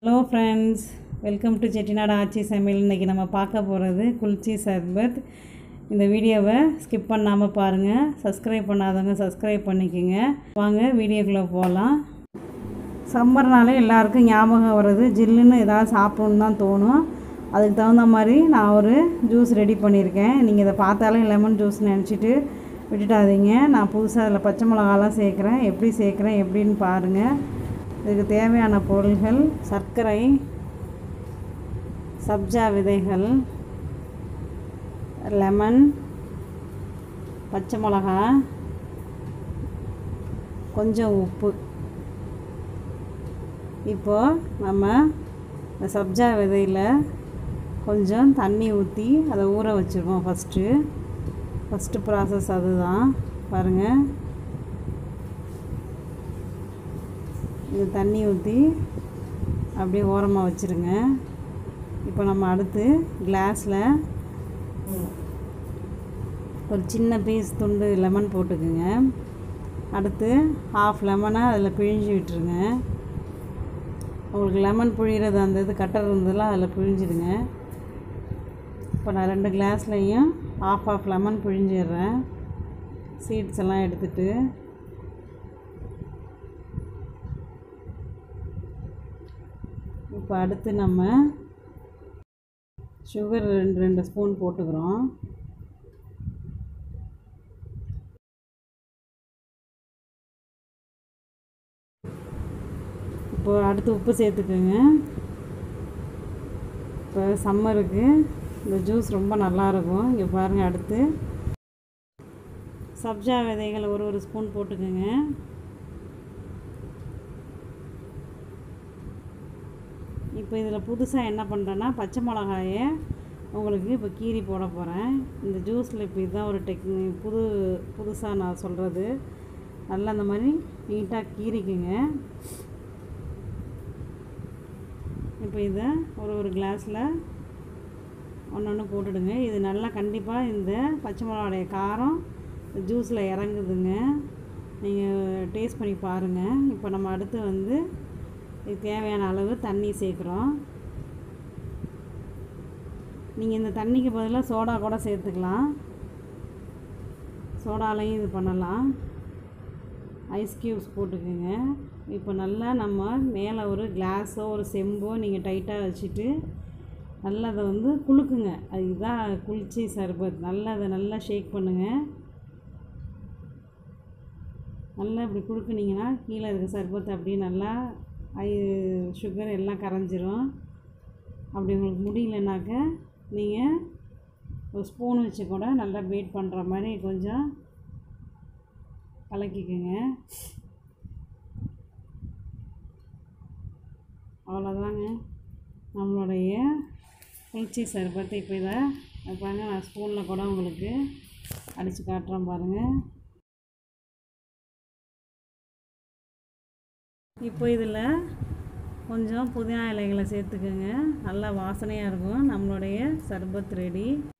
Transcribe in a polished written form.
Hello friends, welcome to Chettinad Aachi Samayal. இன்றைக்கி நம்ம பார்க்க போகிறது குல்ச்சி சர்பத். இந்த வீடியோவை ஸ்கிப் பண்ணாமல் பாருங்கள். சப்ஸ்கிரைப் பண்ணாதவங்க சப்ஸ்கிரைப் பண்ணிக்கோங்க. வாங்க வீடியோக்குள்ளே போகலாம். சம்மர்னாலே எல்லாருக்கும் ஞாபகம் வர்றது ஜில்லுன்னு ஏதாவது சாப்பிட்ணுன்னு தான் தோணும். அதுக்கு தகுந்த மாதிரி நான் ஒரு ஜூஸ் ரெடி பண்ணியிருக்கேன். நீங்கள் இதை பார்த்தாலே லெமன் ஜூஸ் நினச்சிட்டு விட்டுட்டாதீங்க. நான் புதுசாக அதில் பச்சை மிளகாலாம் சேர்க்குறேன். எப்படி சேர்க்குறேன் எப்படின்னு பாருங்கள். இதுக்கு தேவையான பொருள்கள்: சர்க்கரை, சப்ஜா விதைகள், லெமன், பச்சை மிளகா, கொஞ்சம் உப்பு. இப்போது நம்ம இந்த சப்ஜா விதையில் கொஞ்சம் தண்ணி ஊற்றி அதை ஊற வச்சுருக்கோம். ஃபஸ்ட்டு ப்ராசஸ் அதுதான். பாருங்கள், இது தண்ணி ஊற்றி அப்படியே ஓரமாக வச்சுருங்க. இப்போ நம்ம அடுத்து கிளாஸில் ஒரு சின்ன பீஸ் துண்டு லெமன் போட்டுக்குங்க. அடுத்து ஹாஃப் லெமனை அதில் பிழிஞ்சு விட்டுருங்க. உங்களுக்கு லெமன் புழிகிறது அந்த இது கட்டர் இருந்ததெல்லாம் அதில் பிழிஞ்சிடுங்க. இப்போ நான் 2 கிளாஸ்லையும் ஹாஃப் லெமன் பிழிஞ்சிடுறேன். சீட்ஸ் எல்லாம் எடுத்துகிட்டு இப்போ அடுத்து நம்ம சுகர் 2 ஸ்பூன் போட்டுக்கிறோம். இப்போ அடுத்து உப்பு சேர்த்துக்குங்க. இப்போ சம்மருக்கு இந்த ஜூஸ் ரொம்ப நல்லாயிருக்கும். இங்கே பாருங்கள், அடுத்து சப்ஜா விதைகள் ஒரு ஸ்பூன் போட்டுக்கோங்க. இப்போ இதில் புதுசாக என்ன பண்ணுறேன்னா, பச்சை மிளகாயை உங்களுக்கு இப்போ கீரி போட போகிறேன். இந்த ஜூஸில் இப்போ இதுதான் ஒரு புதுசாக நான் சொல்கிறது. நல்லா அந்த மாதிரி நீட்டாக கீரிக்குங்க. இப்போ இதை ஒரு கிளாஸில் ஒன்று போட்டுடுங்க. இது நல்லா கண்டிப்பாக இந்த பச்சை மிளகாடைய காரம் ஜூஸில் இறங்குதுங்க. நீங்கள் டேஸ்ட் பண்ணி பாருங்கள். இப்போ நம்ம அடுத்து இதுக்கு தேவையான அளவு தண்ணி சேர்க்குறோம். நீங்கள் இந்த தண்ணிக்கு பதிலாக சோடா கூட சேர்த்துக்கலாம். சோடாலையும் இது பண்ணலாம். ஐஸ் க்யூப்ஸ் போட்டுக்கோங்க. இப்போ நல்லா நம்ம மேலே ஒரு கிளாஸோ ஒரு செம்போ நீங்கள் டைட்டாக வச்சுட்டு நல்லா அதை குலுக்குங்க. அதுதான் குல்ச்சி சர்பத். நல்லா ஷேக் பண்ணுங்கள். நல்லா இப்படி குலுக்குனிங்கன்னா கீழே இருக்க சர்பத் அப்படியே நல்லா சுகர் எல்லாம் கரைஞ்சிரும். அப்படி உங்களுக்கு முடியலனாக்க நீங்கள் ஒரு ஸ்பூன் வச்சு கூட நல்லா பீட் பண்ணுற மாதிரி கொஞ்சம் கலக்கிக்கோங்க. அவ்வளோதாங்க நம்மளுடைய குல்ச்சி சர்பத்து. இப்போ இதை பாருங்கள், நான் ஸ்பூனில் கூட உங்களுக்கு அடித்து காட்டுறேன் பாருங்கள். இப்போ இதில் கொஞ்சம் புதினா இலைகளை சேர்த்துக்கோங்க. நல்லா வாசனையாக இருக்கும். நம்மளுடைய சர்பத் ரெடி.